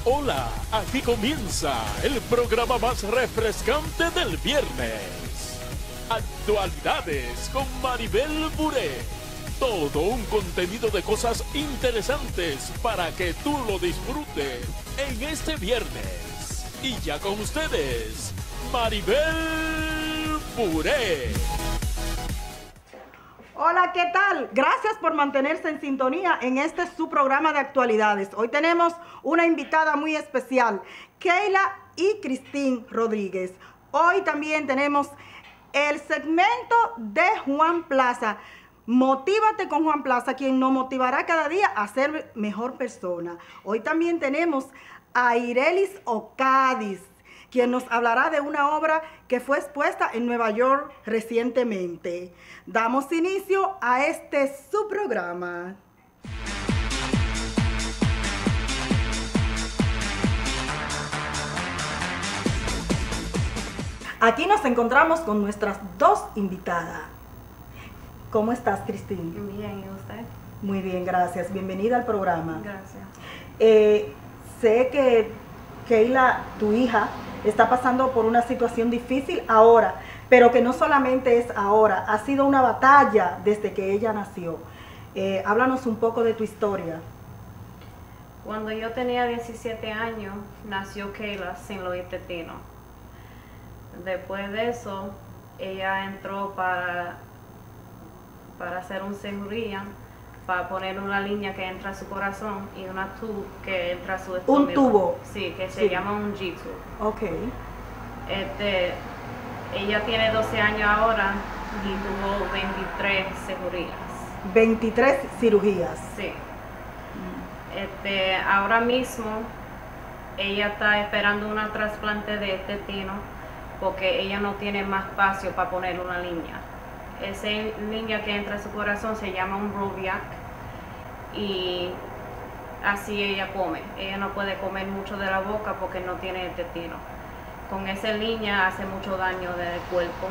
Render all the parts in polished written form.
Hola, aquí comienza el programa más refrescante del viernes. Actualidades con Maribel Buré. Todo un contenido de cosas interesantes para que tú lo disfrutes en este viernes. Y ya con ustedes, Maribel Buré. Hola, ¿qué tal? Gracias por mantenerse en sintonía en este su programa de actualidades. Hoy tenemos una invitada muy especial, Keila y Cristín Rodríguez. Hoy también tenemos el segmento de Juan Plaza. Motívate con Juan Plaza, quien nos motivará cada día a ser mejor persona. Hoy también tenemos a Irelis Ocadiz, quien nos hablará de una obra que fue expuesta en Nueva York recientemente. Damos inicio a este su programa. Aquí nos encontramos con nuestras dos invitadas. ¿Cómo estás, Cristín? Bien, ¿y usted? Muy bien, gracias. Bienvenida al programa. Gracias. Sé que Keila, tu hija, está pasando por una situación difícil ahora, pero que no solamente es ahora, ha sido una batalla desde que ella nació. Háblanos un poco de tu historia. Cuando yo tenía 17 años, nació Keila sin los intestinos. Después de eso, ella entró para hacer un cirugía, para poner una línea que entra a su corazón y una tubo que entra a su estómago. ¿Un tubo? Sí, que se llama un G-tube. Ok. Ella tiene 12 años ahora y tuvo 23 cirugías. 23 cirugías. Sí. Ahora mismo ella está esperando una trasplante de intestino porque ella no tiene más espacio para poner una línea. Esa línea que entra a su corazón se llama un Broviac y así ella come. Ella no puede comer mucho de la boca porque no tiene intestino. Con esa línea hace mucho daño del cuerpo.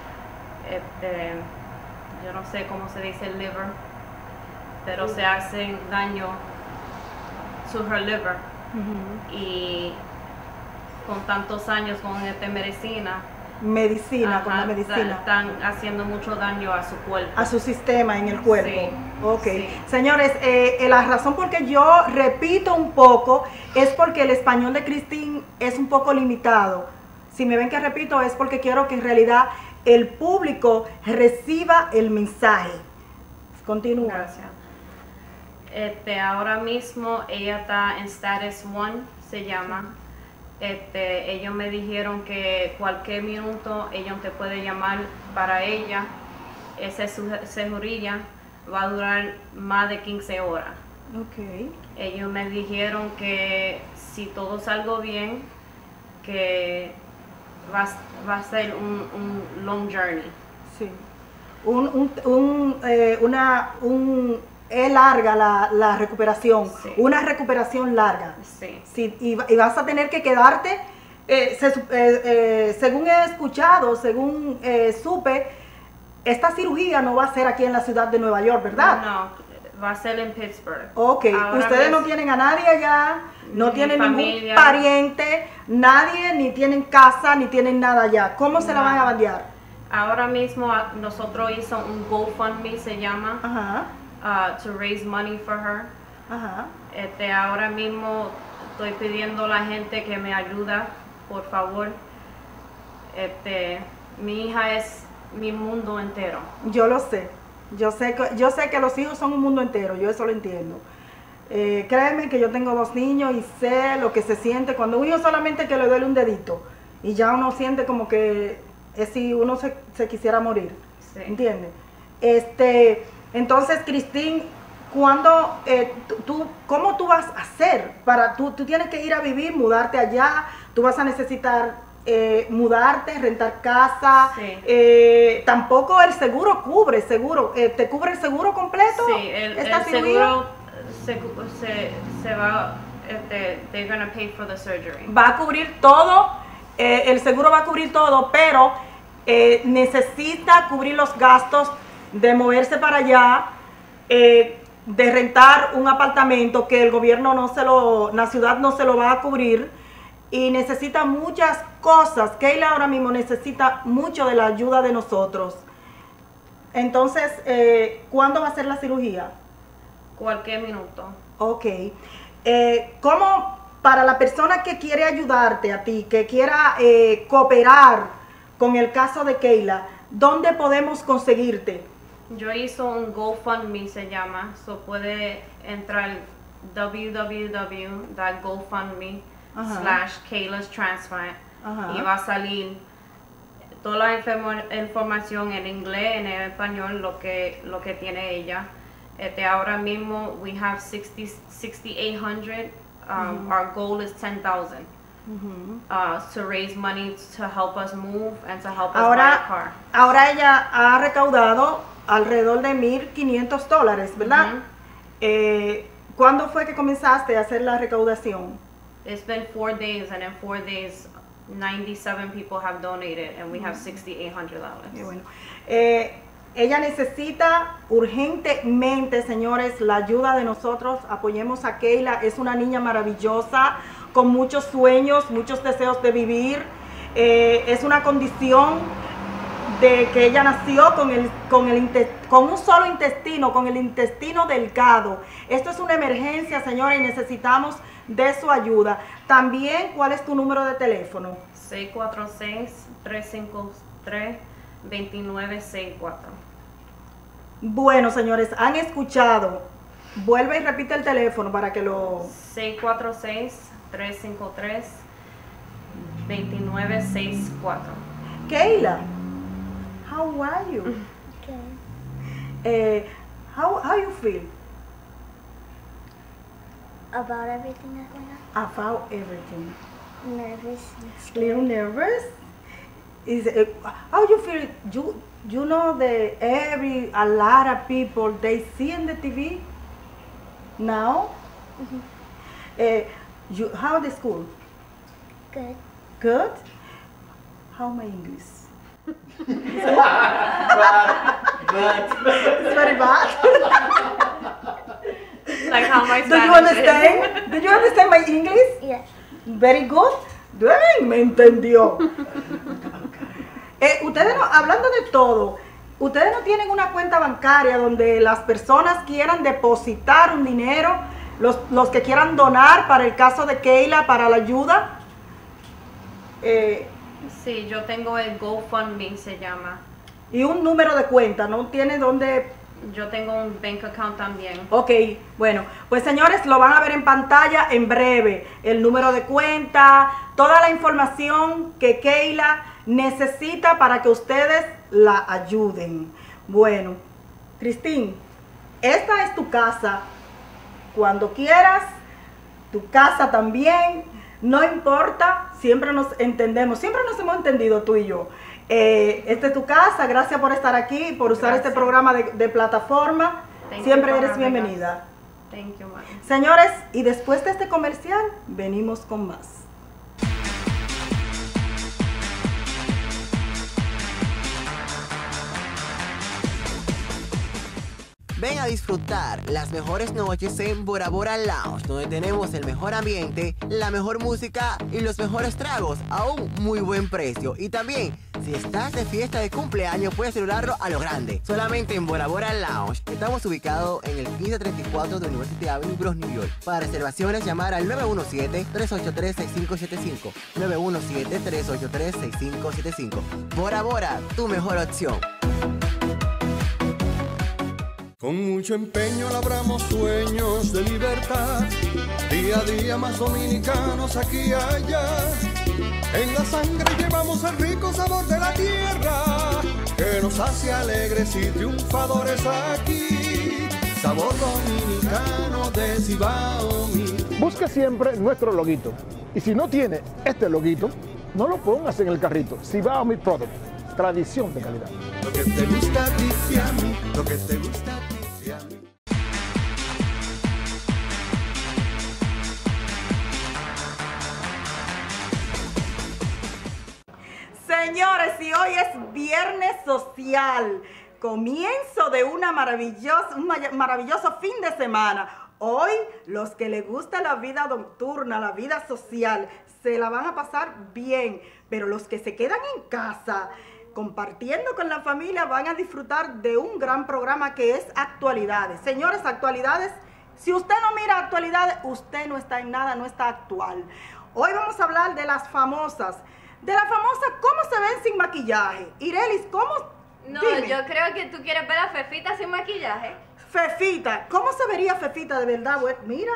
Yo no sé cómo se dice el liver, pero se hace daño to her liver. Y con tantos años con esta medicina, Con la medicina. están haciendo mucho daño a su cuerpo. A su sistema en el cuerpo. Sí, Ok. sí. Señores, la razón por que yo repito un poco es porque el español de Cristín es un poco limitado. Si me ven que repito es porque quiero que en realidad el público reciba el mensaje. Continúa. Gracias. Ahora mismo ella está en Status 1, se llama. Ellos me dijeron que cualquier minuto ellos te pueden llamar para ella. Esa cirugía va a durar más de 15 horas. Ok. Ellos me dijeron que si todo salgo bien, que va a ser un long journey. Sí. Es larga la recuperación, Sí. una recuperación larga. Sí. Sí, y vas a tener que quedarte, según he escuchado, según supe, esta cirugía no va a ser aquí en la ciudad de Nueva York, ¿verdad? No, va a ser en Pittsburgh. Ok, Ahora ustedes no mismo- tienen a nadie allá, no Ni tienen ningún familia. pariente, nadie, ni tienen casa, ni tienen nada allá. ¿Cómo se la van a Nada. bandear? Ahora mismo nosotros hicimos un GoFundMe, se llama, Ajá, to raise money for her. ajá. Ahora mismo estoy pidiendo a la gente que me ayuda, por favor. Mi hija es mi mundo entero. Yo lo sé. Yo sé que los hijos son un mundo entero, yo eso lo entiendo. Créeme que yo tengo 2 niños y sé lo que se siente cuando un hijo solamente que le duele un dedito y ya uno siente como que es si uno se quisiera morir. Sí. ¿Entiendes? Entonces, Cristín, ¿cómo tú vas a hacer? Tú tienes que ir a vivir, mudarte allá, tú vas a necesitar mudarte, rentar casa. Sí. Tampoco el seguro cubre, ¿te cubre el seguro completo? Sí, el esta cirugía? seguro se va, they're gonna pay for the surgery. Va a cubrir todo, el seguro va a cubrir todo, pero necesita cubrir los gastos de moverse para allá, de rentar un apartamento que el gobierno la ciudad no se lo va a cubrir y necesita muchas cosas. Keila ahora mismo necesita mucho de la ayuda de nosotros. Entonces, ¿cuándo va a ser la cirugía? Cualquier minuto. Ok. ¿Cómo para la persona que quiere ayudarte a ti, que quiera cooperar con el caso de Keila, dónde podemos conseguirte? Yo hice un GoFundMe, se llama, so puede entrar www.gofundme/Keila's Transplant y va a salir toda la información en inglés, en español, lo que tiene ella. Ahora mismo we have 6,800. Our goal is 10,000 to raise money to help us move and to help us buy a car. Ahora ella ha recaudado alrededor de $1,500, ¿verdad? ¿Cuándo fue que comenzaste a hacer la recaudación? It's been 4 days, and in 4 days 97 people have donated and we have $6,800. Bueno. Ella necesita urgentemente, señores, la ayuda de nosotros. Apoyemos a Keila. Es una niña maravillosa, con muchos sueños, muchos deseos de vivir. Es una condición de que ella nació con un solo intestino, con el intestino delgado. Esto es una emergencia, señores, y necesitamos de su ayuda. También, ¿cuál es tu número de teléfono? 646-353-2964. Bueno, señores, han escuchado. Vuelve y repite el teléfono para que lo... 646-353-2964. Keila, how are you? Okay. How you feel? About everything that's going on? About everything. Nervous and Little scared. nervous? How you feel? You know that a lot of people they see in the TV now. How the school? Good. Good. How my English? It's very bad. Like how my Do you Spanish understand? Do you understand my English? Yes. Very good. Bien, me entendió. Ustedes hablando de todo, ustedes no tienen una cuenta bancaria donde las personas quieran depositar un dinero, los que quieran donar para el caso de Keila, para la ayuda. Sí, yo tengo el GoFundMe, se llama. Y un número de cuenta, ¿no tiene dónde? Yo tengo un bank account también. Ok, bueno, pues señores, lo van a ver en pantalla en breve. El número de cuenta, toda la información que Keila necesita para que ustedes la ayuden. Bueno, Cristín, esta es tu casa. Cuando quieras, tu casa también. No importa, siempre nos entendemos, siempre nos hemos entendido tú y yo. Esta es tu casa, gracias por estar aquí, por usar este programa de plataforma. Siempre eres bienvenida. Thank you, Mari. Señores, y después de este comercial, venimos con más. Ven a disfrutar las mejores noches en Bora Bora Lounge, donde tenemos el mejor ambiente, la mejor música y los mejores tragos a un muy buen precio. Y también, si estás de fiesta de cumpleaños, puedes celebrarlo a lo grande. Solamente en Bora Bora Lounge. Estamos ubicados en el 1534 de University Avenue, Bronx, New York. Para reservaciones, llamar al 917-383-6575. 917-383-6575. Bora Bora, tu mejor opción. Con mucho empeño labramos sueños de libertad, día a día más dominicanos aquí y allá. En la sangre llevamos el rico sabor de la tierra, que nos hace alegres y triunfadores aquí. Sabor dominicano de Cibao. Busca siempre nuestro loguito. Y si no tiene este loguito, no lo pongas en el carrito. Cibao Meat Product, tradición de calidad. Lo que te gusta a ti y a mí, lo que te gusta a ti y a mí. Señores, y hoy es viernes social. comienzo de un maravilloso fin de semana. Hoy, los que les gusta la vida nocturna, la vida social, se la van a pasar bien, pero los que se quedan en casa compartiendo con la familia van a disfrutar de un gran programa que es Actualidades. Señores, Actualidades, si usted no mira Actualidades, usted no está en nada, no está actual. Hoy vamos a hablar de las famosas, cómo se ven sin maquillaje. Irelis, ¿cómo? No, Dime. yo creo que tú quieres ver a Fefita sin maquillaje. Fefita, ¿cómo se vería Fefita de verdad? Mira,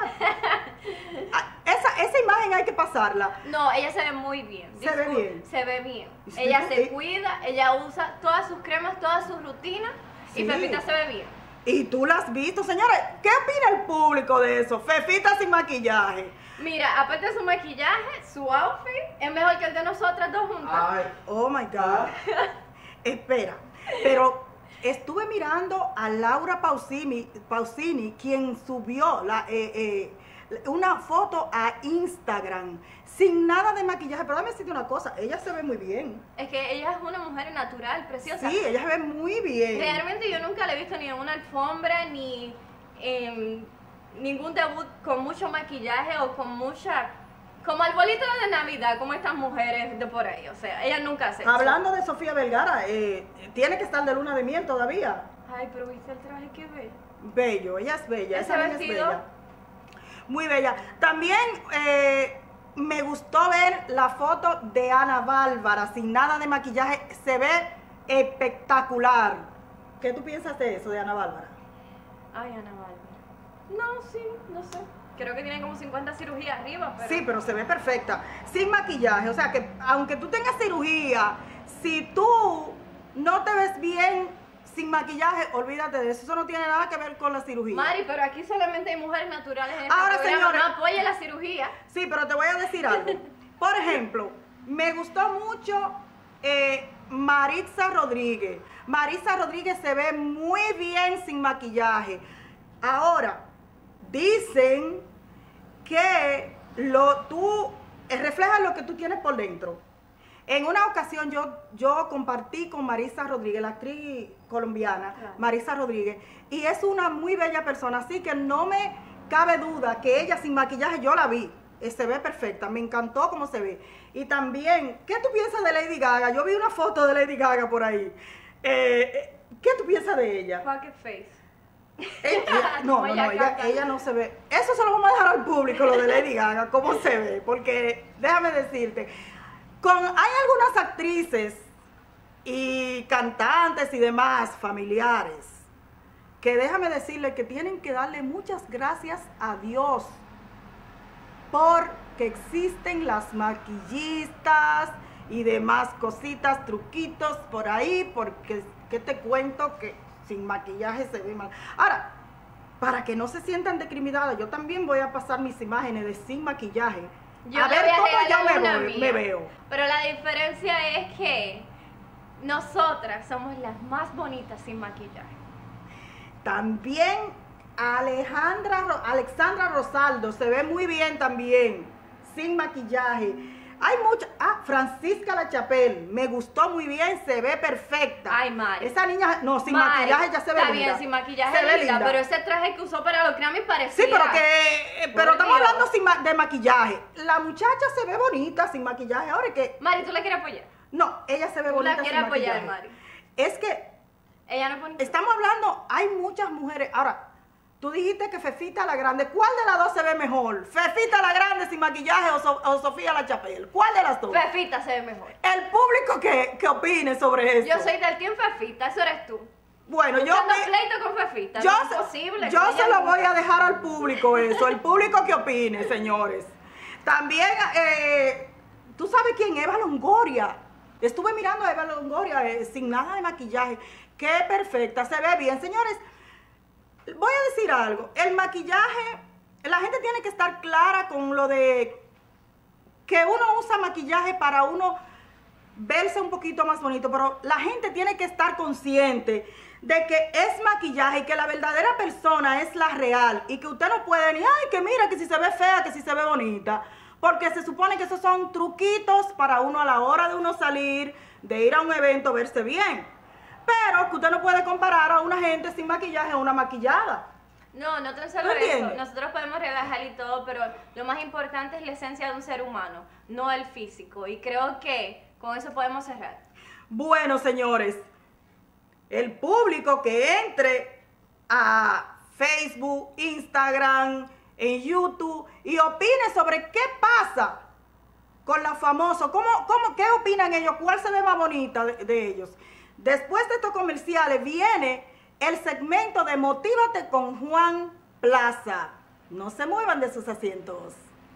esa imagen hay que pasarla. No, ella se ve muy bien. ¿Se ve bien? Se ve bien. Sí, Ella se y- cuida, ella usa todas sus cremas, todas sus rutinas Sí. y Fefita se ve bien. Y tú la has visto, señores. ¿Qué opina el público de eso? Fefita sin maquillaje. Mira, aparte de su maquillaje, su outfit es mejor que el de nosotras dos juntas. Ay, oh my God. Espera, pero estuve mirando a Laura Pausini, quien subió una foto a Instagram sin nada de maquillaje. Pero déjame decirte una cosa, ella se ve muy bien. Es que ella es una mujer natural, preciosa. Sí, ella se ve muy bien. Realmente yo nunca le he visto ni en una alfombra ni en ningún debut con mucho maquillaje o con mucha... Como arbolito de Navidad, como estas mujeres de por ahí. O sea, ella nunca hace eso. Hablando de Sofía Vergara, tiene que estar de luna de miel todavía. Ay, pero viste el traje que ve. Bello, ella es bella. Ese esa niña es vestido. bella. Muy bella. También me gustó ver la foto de Ana Bárbara sin nada de maquillaje. Se ve espectacular. ¿Qué tú piensas de eso, de Ana Bárbara? Ay, Ana Bárbara. No, sí, no sé. Creo que tiene como 50 cirugías arriba, pero... Sí, pero se ve perfecta. Sin maquillaje. O sea que aunque tú tengas cirugía, si tú no te ves bien sin maquillaje, olvídate de eso. Eso no tiene nada que ver con la cirugía. Mari, pero aquí solamente hay mujeres naturales en este Ahora, programa. señores. No apoye la cirugía. Sí, pero te voy a decir algo. Por ejemplo, me gustó mucho Maritza Rodríguez. Maritza Rodríguez se ve muy bien sin maquillaje. Ahora, dicen que tú reflejas lo que tú tienes por dentro. En una ocasión yo compartí con Maritza Rodríguez, la actriz colombiana, Claro. Maritza Rodríguez, y es una muy bella persona, así que no me cabe duda que ella sin maquillaje yo la vi. Se ve perfecta, me encantó cómo se ve. Y también, ¿qué tú piensas de Lady Gaga? Yo vi una foto de Lady Gaga por ahí. ¿Qué tú piensas de ella? Pocket face. No, ella no se ve. Eso se lo vamos a dejar al público, lo de Lady Gaga, cómo se ve. Porque déjame decirte, hay algunas actrices y cantantes y demás familiares que déjame decirle que tienen que darle muchas gracias a Dios porque existen las maquillistas y demás cositas, truquitos por ahí, porque ¿qué te cuento? Que sin maquillaje se ve mal. Ahora, para que no se sientan discriminadas, yo también voy a pasar mis imágenes de sin maquillaje. Yo A le ver voy a cómo regalar yo una me mía. veo. Pero la diferencia es que nosotras somos las más bonitas sin maquillaje. También Alexandra Rosaldo se ve muy bien también, sin maquillaje. Hay muchas. Francisca La Chapelle, me gustó muy bien, se ve perfecta. Ay, Mari. Esa niña, no, sin Mari, maquillaje ya se ve está linda. bien, sin maquillaje se ve linda, linda. pero ese traje que usó para los Grammys parecía... Sí, pero estamos Dios. hablando de maquillaje. La muchacha se ve bonita sin maquillaje. Ahora es que, Mari, ¿tú la quieres apoyar? no, ella se ve Tú bonita la quieres sin apoyar, maquillaje. Mari. Es que Ella no es bonita. estamos hablando, hay muchas mujeres. Ahora, tú dijiste que Fefita la Grande. ¿Cuál de las dos se ve mejor? ¿Fefita la Grande sin maquillaje o Sofía La Chapelle? ¿Cuál de las dos? Fefita se ve mejor. El público que opine sobre eso. Yo soy del team Fefita, eso eres tú. Bueno, yo Buscando me- pleito con Fefita, yo no es se- posible. yo que se ella lo no- voy a dejar al público eso, el público que opine, señores. También, ¿tú sabes quién? Eva Longoria. Estuve mirando a Eva Longoria sin nada de maquillaje. Qué perfecta, se ve bien. Señores, voy a decir algo. El maquillaje, la gente tiene que estar clara con lo de que uno usa maquillaje para uno verse un poquito más bonito, pero la gente tiene que estar consciente de que es maquillaje y que la verdadera persona es la real y que usted no puede ni, ay, que mira, que si se ve fea, que si se ve bonita, porque se supone que esos son truquitos para uno a la hora de uno salir, de ir a un evento, verse bien. pero que usted no puede comparar a una gente sin maquillaje a una maquillada. No tan solo eso. Nosotros podemos relajar y todo, pero lo más importante es la esencia de un ser humano, no el físico. Y creo que con eso podemos cerrar. Bueno, señores, el público que entre a Facebook, Instagram, en YouTube y opine sobre qué pasa con los famosos, qué opinan ellos, cuál se ve más bonita de ellos. Después de estos comerciales viene el segmento de Motívate con Juan Plaza. No se muevan de sus asientos.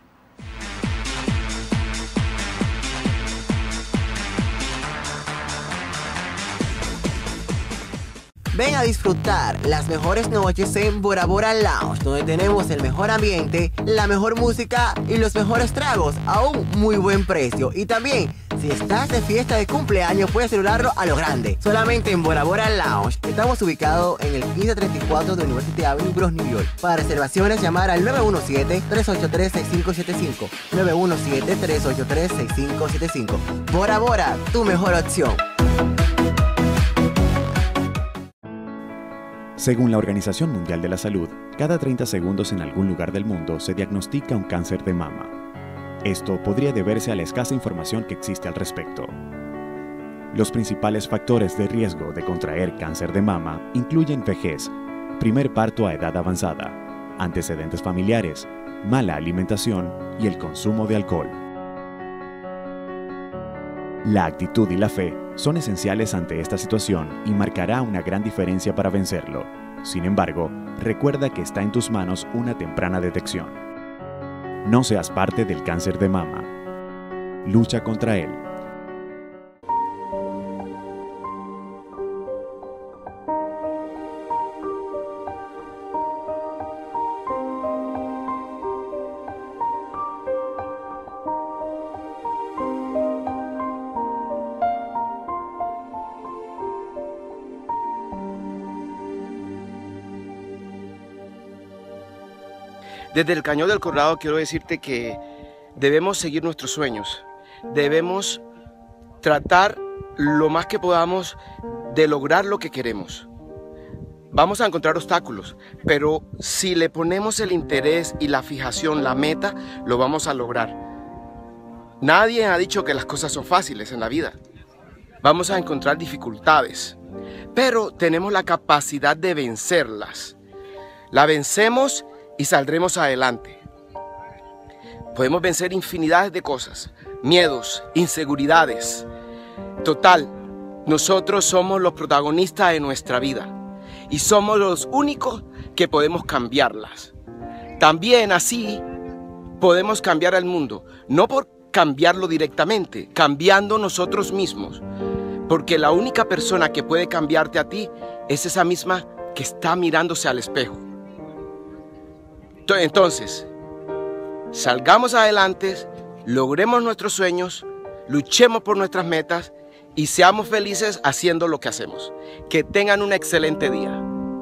Ven a disfrutar las mejores noches en Bora Bora Lounge, donde tenemos el mejor ambiente, la mejor música y los mejores tragos a un muy buen precio. Y también, si estás de fiesta de cumpleaños, puedes celebrarlo a lo grande. Solamente en Bora Bora Lounge. Estamos ubicados en el 1534 de University Avenue, Bronx, New York. Para reservaciones, llamar al 917-383-6575. 917-383-6575. Bora Bora, tu mejor opción. Según la Organización Mundial de la Salud, cada 30 segundos en algún lugar del mundo se diagnostica un cáncer de mama. Esto podría deberse a la escasa información que existe al respecto. Los principales factores de riesgo de contraer cáncer de mama incluyen vejez, primer parto a edad avanzada, antecedentes familiares, mala alimentación y el consumo de alcohol. La actitud y la fe son esenciales ante esta situación y marcará una gran diferencia para vencerlo. Sin embargo, recuerda que está en tus manos una temprana detección. No seas parte del cáncer de mama. Lucha contra él. Desde el Cañón del Colorado quiero decirte que debemos seguir nuestros sueños, debemos tratar lo más que podamos de lograr lo que queremos. Vamos a encontrar obstáculos, pero si le ponemos el interés y la fijación, la meta, lo vamos a lograr. Nadie ha dicho que las cosas son fáciles en la vida. Vamos a encontrar dificultades, pero tenemos la capacidad de vencerlas. La vencemos y saldremos adelante. Podemos vencer infinidades de cosas, miedos, inseguridades. Total, nosotros somos los protagonistas de nuestra vida y somos los únicos que podemos cambiarlas. También así podemos cambiar al mundo, no por cambiarlo directamente, cambiando nosotros mismos, porque la única persona que puede cambiarte a ti es esa misma que está mirándose al espejo. Entonces, salgamos adelante, logremos nuestros sueños, luchemos por nuestras metas y seamos felices haciendo lo que hacemos. Que tengan un excelente día.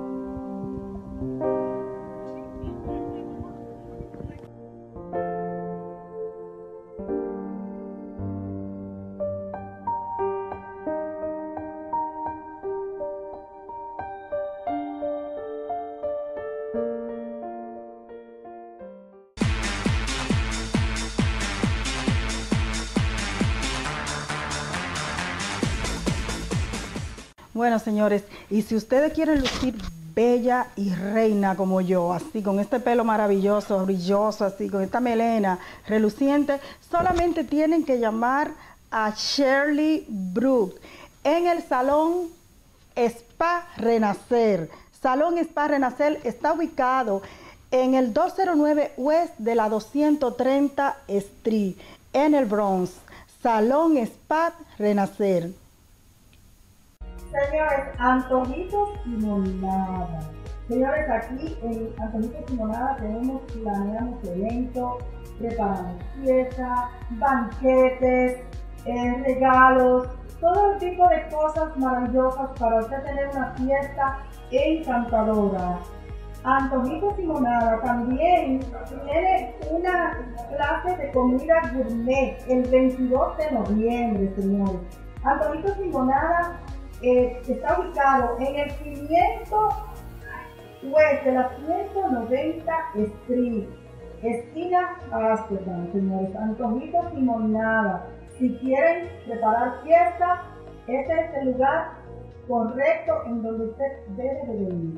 Bueno, señores, y si ustedes quieren lucir bella y reina como yo, así con este pelo maravilloso, brilloso, así con esta melena reluciente, solamente tienen que llamar a Shirley Brook en el Salón Spa Renacer. Salón Spa Renacer está ubicado en el 209 West de la 230 Street, en el Bronx. Salón Spa Renacer. Señores, Antojitos y Limonada. Señores, aquí en Antojitos y Limonada planeamos eventos, preparamos fiestas, banquetes, regalos, todo tipo de cosas maravillosas para usted tener una fiesta encantadora. Antojitos y Limonada también tiene una clase de comida gourmet el 22 de noviembre, señores. Antojitos y Limonada está ubicado en el 500 West de la 190 Street, esquina Amsterdam, señores. Antojitos y monada. Si quieren preparar fiesta, este es el lugar correcto en donde usted debe de venir.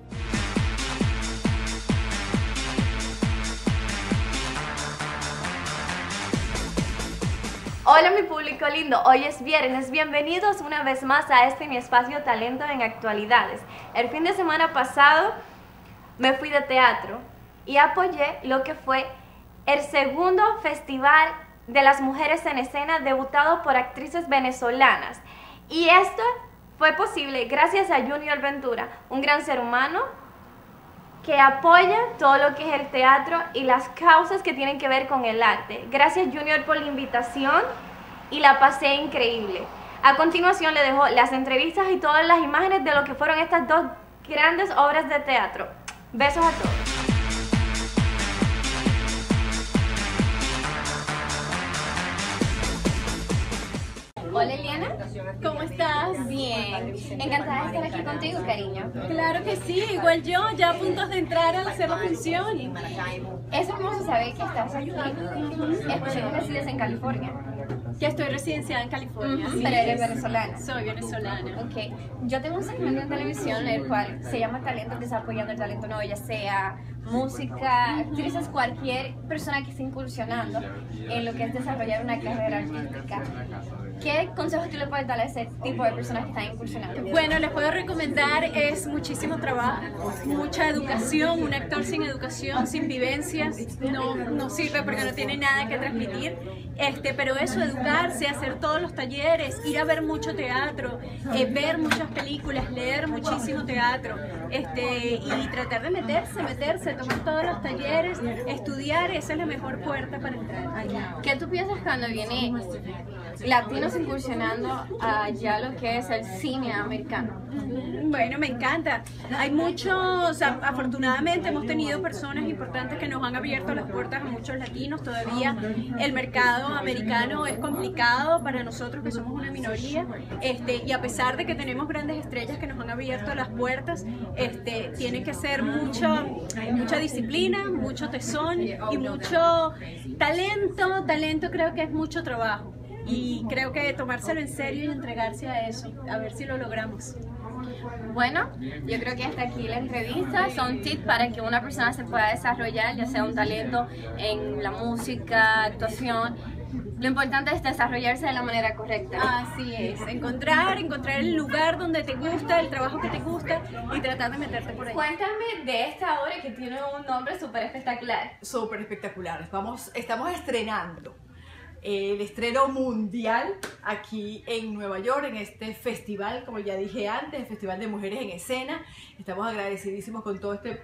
Hola mi público lindo, hoy es viernes, bienvenidos una vez más a este mi espacio Talento en Actualidades. El fin de semana pasado me fui de teatro y apoyé lo que fue el segundo festival de las mujeres en escena debutado por actrices venezolanas. Y esto fue posible gracias a Junior Ventura, un gran ser humano que apoya todo lo que es el teatro y las causas que tienen que ver con el arte. Gracias Junior por la invitación y la pasé increíble. A continuación le dejo las entrevistas y todas las imágenes de lo que fueron estas dos grandes obras de teatro. Besos a todos. Hola Eliana, ¿cómo estás? Bien, encantada de estar aquí contigo, cariño. Claro que sí, igual yo, ya a punto de entrar a hacer la función. Es hermoso saber que estás aquí, especialmente resides en California. Ya estoy residenciada en California. Pero eres venezolana. Soy venezolana. Ok, yo tengo un segmento en televisión el cual se llama Talento, que está apoyando el talento nuevo, ya sea música, actrices, cualquier persona que esté incursionando en lo que es desarrollar una carrera artística. ¿Qué consejos tú le puedes dar a ese tipo de personas que están incursionando? Bueno, les puedo recomendar es muchísimo trabajo, mucha educación. Un actor sin educación, sin vivencias, no sirve porque no tiene nada que transmitir. Pero eso, educarse, hacer todos los talleres, ir a ver mucho teatro, ver muchas películas, leer muchísimo teatro, y tratar de meterse, tomar todos los talleres, estudiar, esa es la mejor puerta para entrar. ¿Qué tú piensas cuando viene latinos incursionando allá lo que es el cine americano? Bueno, me encanta. Hay muchos, afortunadamente hemos tenido personas importantes que nos han abierto las puertas a muchos latinos. Todavía el mercado americano es complicado para nosotros que somos una minoría, y a pesar de que tenemos grandes estrellas que nos han abierto las puertas, tiene que ser mucha disciplina, mucho tesón y mucho talento creo que es mucho trabajo. Y creo que tomárselo en serio y entregarse a eso, a ver si lo logramos. Bueno, yo creo que hasta aquí la entrevista. Son tips para que una persona se pueda desarrollar, ya sea un talento en la música, actuación. Lo importante es desarrollarse de la manera correcta. Así es, encontrar el lugar donde te gusta, el trabajo que te gusta y tratar de meterte por ahí. Cuéntame de esta obra que tiene un nombre súper espectacular. Súper espectacular. Estamos estrenando el estreno mundial aquí en Nueva York, en este festival, como ya dije antes, el Festival de Mujeres en Escena. Estamos agradecidísimos con todo este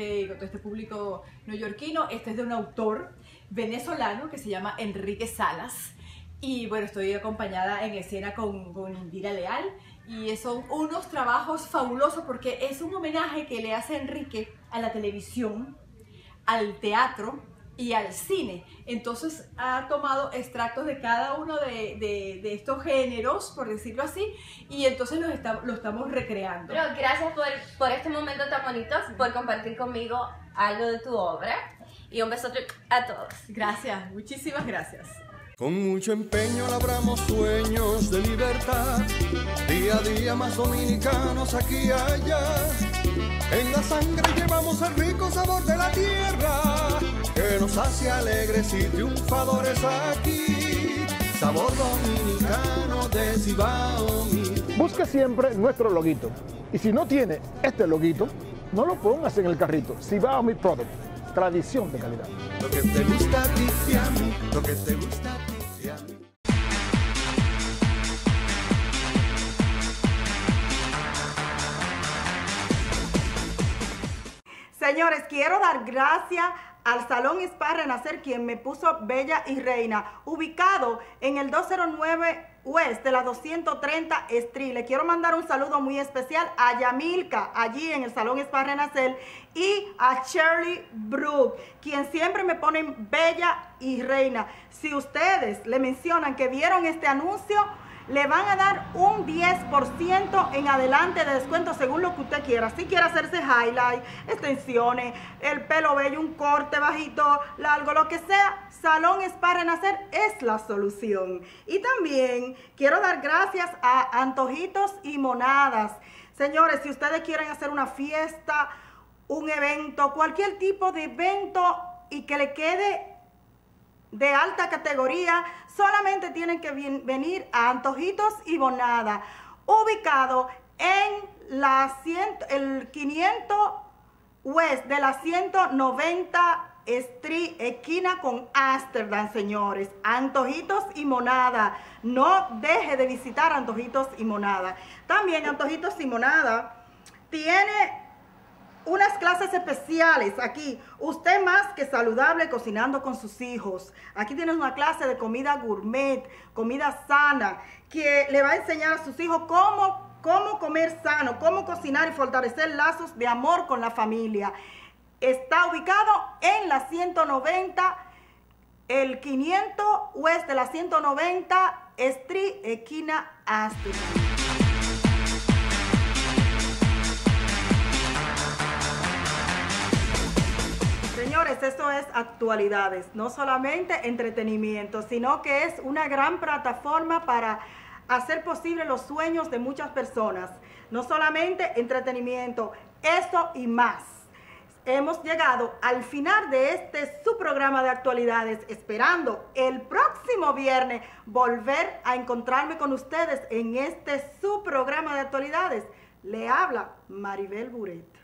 público neoyorquino. Este es de un autor venezolano que se llama Enrique Salas. Y bueno, estoy acompañada en escena con Indira Leal. Y son unos trabajos fabulosos porque es un homenaje que le hace Enrique a la televisión, al teatro y al cine. Entonces ha tomado extractos de cada uno de estos géneros, por decirlo así, y entonces lo estamos recreando. Pero gracias por este momento tan bonito, por compartir conmigo algo de tu obra, y un besote a todos. Gracias, muchísimas gracias. Con mucho empeño labramos sueños de libertad, día a día más dominicanos aquí y allá. En la sangre llevamos el rico sabor de la tierra, que nos hace alegres y triunfadores aquí. Sabor dominicano de Cibao. Busque siempre nuestro loguito. Y si no tiene este loguito, no lo pongas en el carrito. Cibao Meat Product, tradición de calidad. Lo que te gusta a ti y a mí, lo que te gusta a ti y a mí. Señores, quiero dar gracias al Salón Spa Renacer, quien me puso Bella y Reina, ubicado en el 209 West de la 230 Street. Le quiero mandar un saludo muy especial a Yamilka, allí en el Salón Spa Renacer, y a Shirley Brook, quien siempre me ponen Bella y Reina. Si ustedes le mencionan que vieron este anuncio le van a dar un 10% en adelante de descuento según lo que usted quiera. Si quiere hacerse highlight, extensiones, el pelo bello, un corte bajito, largo, lo que sea, Salón Spa Renacer es la solución. Y también quiero dar gracias a Antojitos y Monadas. Señores, si ustedes quieren hacer una fiesta, un evento, cualquier tipo de evento y que le quede de alta categoría, solamente tienen que venir a Antojitos y Monadas, ubicado en el 500 West de la 190 Street, esquina con Amsterdam, señores. Antojitos y Monadas. No deje de visitar Antojitos y Monadas. También Antojitos y Monadas tiene unas clases especiales aquí. Usted más que saludable cocinando con sus hijos. Aquí tienes una clase de comida gourmet, comida sana, que le va a enseñar a sus hijos cómo comer sano, cómo cocinar y fortalecer lazos de amor con la familia. Está ubicado en la 190, el 500 West de la 190 Street, esquina Amsterdam. Señores, esto es Actualidades, no solamente entretenimiento, sino que es una gran plataforma para hacer posible los sueños de muchas personas. No solamente entretenimiento, eso y más. Hemos llegado al final de su programa de actualidades, esperando el próximo viernes volver a encontrarme con ustedes en su programa de actualidades. Le habla Maribel Buret.